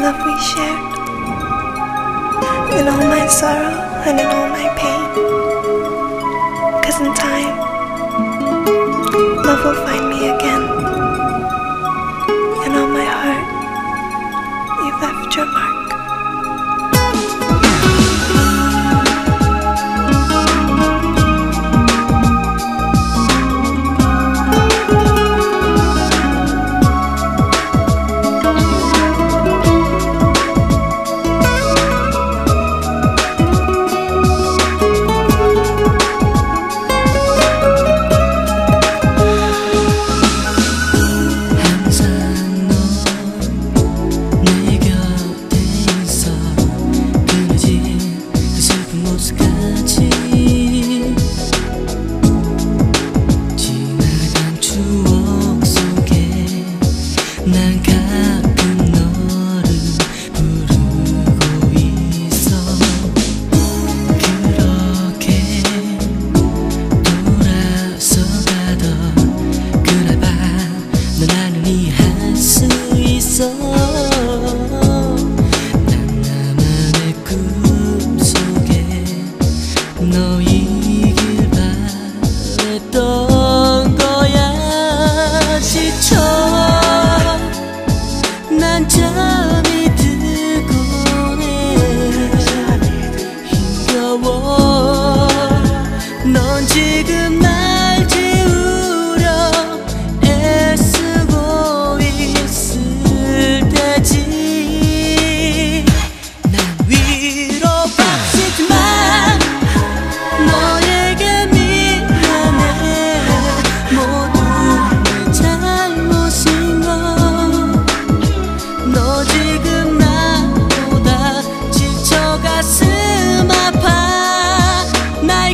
love we shared, in all my sorrow and in all my pain. 'Cause in time, love will find me again, and on my heart, you've left your mark. 난 가끔 너를 부르고 있어. 그렇게 돌아서 가던 그날 밤 넌 나는 이해할 수 있어. 난 나만의 꿈속에 너이길 바랬던 거야. 지쳐 난 잠이 들곤 해. 힘겨워 넌 지금 날 지우려 애쓰고 있을 테지. 난 위로받지만 너에게 미안해. 모두 내 잘못인 걸. 너 지금 나보다 지쳐 가슴 아파. 날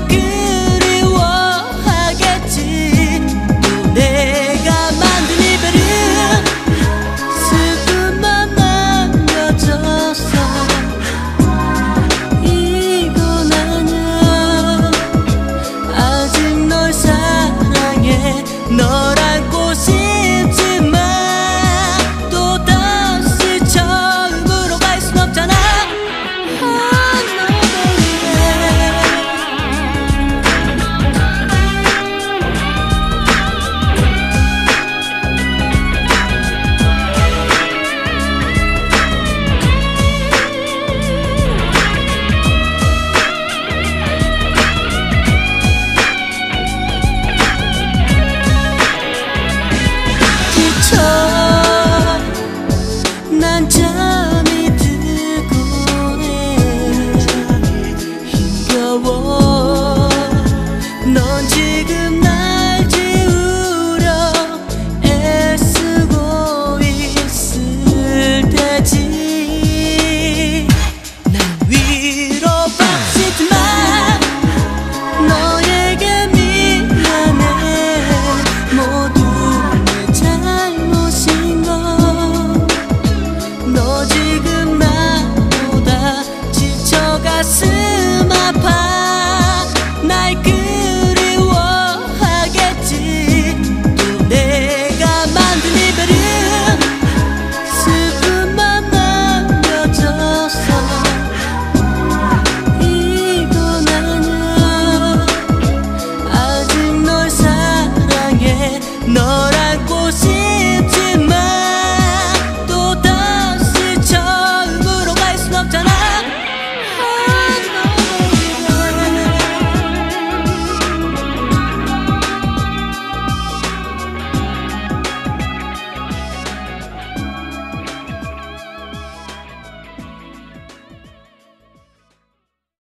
그리워하겠지. 또 내가 만든 이별은 슬픔만 남겨졌어. 이건 아냐. 아직 널 사랑해. 널 안고 싶지만 또다시 처음으로 갈 순 없잖아. 난 잠이 들곤 해. 힘겨워 넌 지금 날 지우려 애쓰고 있을 테지. 난 위로받지만 너에게 미안해. 모두 내 잘못인 걸. 너 지금 나보다 지쳐 가슴 아파. 날 그리워하겠지. 또 내가 만든 이별은 슬픔만 남겨졌어. 이건 아냐. 아직 널 사랑해. 너